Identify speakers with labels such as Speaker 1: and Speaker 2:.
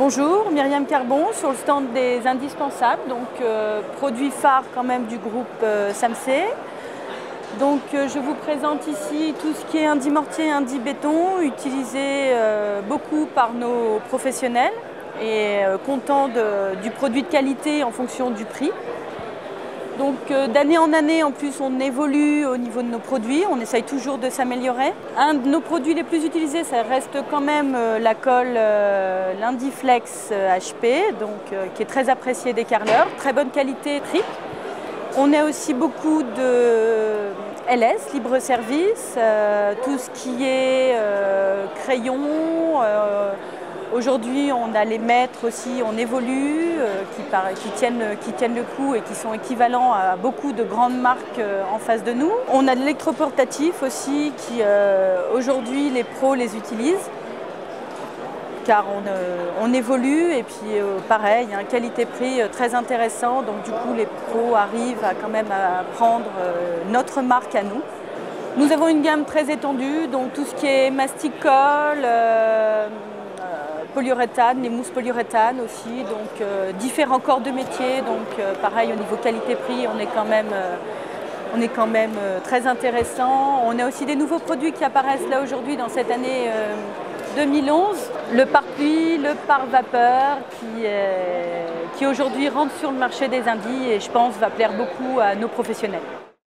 Speaker 1: Bonjour, Myriam Carbon sur le stand des Indispensables, donc produit phare quand même du groupe Samsé. Donc je vous présente ici tout ce qui est Indimortier et Indibéton, utilisé beaucoup par nos professionnels et contents du produit de qualité en fonction du prix. Donc d'année en année, en plus, on évolue au niveau de nos produits, on essaye toujours de s'améliorer. Un de nos produits les plus utilisés, ça reste quand même la colle l'Indiflex HP, qui est très appréciée des carreleurs, très bonne qualité, triple. On a aussi beaucoup de LS, libre service, tout ce qui est crayon. Aujourd'hui, on a les mètres aussi, on évolue, qui tiennent le coup et qui sont équivalents à beaucoup de grandes marques en face de nous. On a de l'électroportatif aussi, qui aujourd'hui les pros les utilisent, car on évolue et puis pareil, un qualité-prix très intéressant, donc du coup les pros arrivent quand même à prendre notre marque à nous. Nous avons une gamme très étendue, donc tout ce qui est mastic-colle, polyuréthane, les mousses polyuréthane aussi, donc différents corps de métier, donc pareil au niveau qualité-prix, on est quand même très intéressant. On a aussi des nouveaux produits qui apparaissent là aujourd'hui dans cette année 2011, le pare-pluie, le pare-vapeur qui aujourd'hui rentre sur le marché des Indis et je pense va plaire beaucoup à nos professionnels.